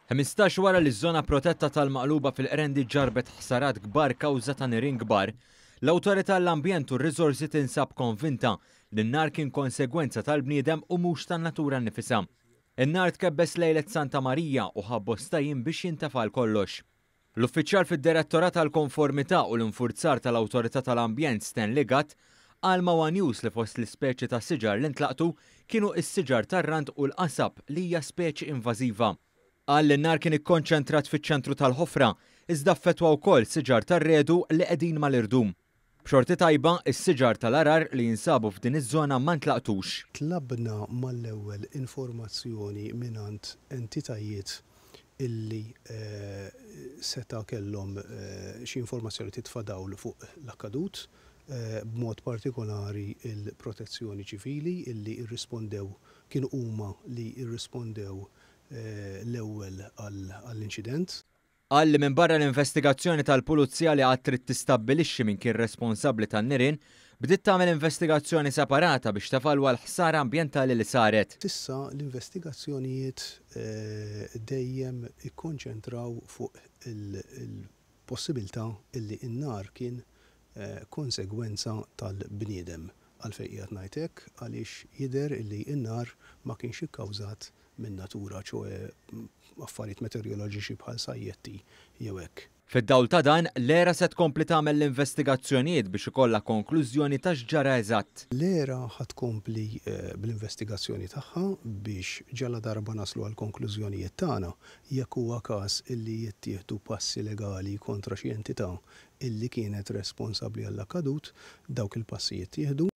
15 wara li ż-żona protetta tal-Maqluba fil-Qrendi ġarbet ħsarat kbar kawża ta' nirien kbar, l-Awtorità tal-Ambjent u r-Riżorsi tinsab konvinta li n-nar kien konsegwenza tal-bniedem u mhux tan-natura nnifisha. In-nar tkebbes lejlet Santa Marija u ħabbostajjin biex jintefal kollox. L-uffiċjal fid-Direttorat tal-Konformità u l-Infurzar tal-Awtorità tal-Ambjent Stanley Gatt qal ma' One News li fost l-ispeċi ta' siġar li ntlaqtu kienu s-siġar tar-rand u l-qasab li hija speċi invażiva. Qal li n-nar kien ikkonċentrat fiċ-ċentru tal-ħofra, iżda affettwa wkoll siġar tar-redu li qegħdin mal-irdum. B'xorti tajba, is-siġar tal-arar li jinsabu f'din iż-żona ma ntlaqtux. Tlabna mal-ewwel informazzjoni mingħand entitajiet illi seta' kellhom xi informazzjoni titfadawl fuq l-akkadut, b'mod partikolari il-Protezzjoni Ċivili illi irrispondew kienu huma li irrispondew l-ewwel għall-inċident. Qal li minn barra l-investigazzjoni tal-Pulizija li għad trid tistabbilixxi min kien responsabbli tan-nirien, bdiet tagħmel investigazzjoni separata biex tevalwa l-ħsara ambjentali li saret. Issa l-investigazzjonijiet dejjem ikkonċentraw fuq il-possibilità illi n-nar kien konsegwenza tal-bniedem. Għalfejn qiegħed ngħid hekk għaliex jidher illi n-nar ma kienx ikkawżat minn natura, ċoe affarijiet meteoroloġiċi bħal sajjetti jew hekk. Fid-dawl ta' dan, l-ERA se tkompli tagħmel l-investigazzjonijiet biex ikollha konklużjoni ta' x'ġara eżatt. L-ERA ħadd tkompli bl-investigazzjoni tagħha biex ġalla darba naslu għal konklużjonijiet tagħna jekk huwa każ illi jittieħdu passi legali kontra xi entità illi kienet responsabbli għall-akkadut, dawk il-passi jittieħdu